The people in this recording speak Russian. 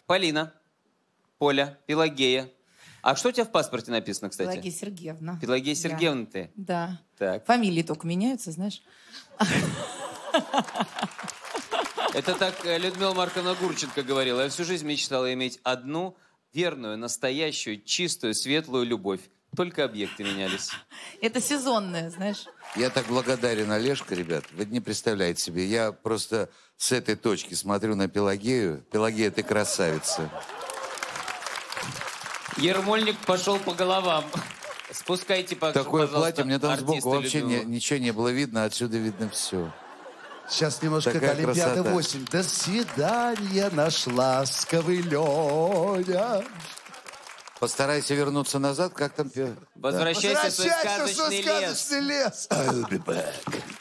Полина, Поля, Пелагея. А что у тебя в паспорте написано, кстати? Пелагея Сергеевна. Пелагея Сергеевна ты? Да. Так. Фамилии только меняются, знаешь. Это так Людмила Марковна Гурченко говорила. Я всю жизнь мечтала иметь одну верную, настоящую, чистую, светлую любовь. Только объекты менялись. Это сезонное, знаешь. Я так благодарен Олежка, ребят. Вы не представляете себе. Я просто с этой точки смотрю на Пелагею. Пелагея, ты красавица. Ермольник пошел по головам. Спускайте, Такое платье, мне там артиста сбоку вообще Людмилу. ничего не было видно, отсюда видно все. Сейчас немножко Такая Олимпиада красота. 8. До свидания, наш ласковый Леня. Постарайся вернуться назад, как там... Возвращайся в свой сказочный лес. лес. I'll be back.